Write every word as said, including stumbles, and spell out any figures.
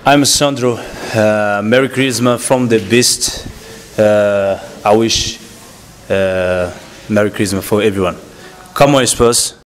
I'm Sandro. Uh, Merry Christmas from the Beast. Uh, I wish uh, Merry Christmas for everyone. Come on, Spurs.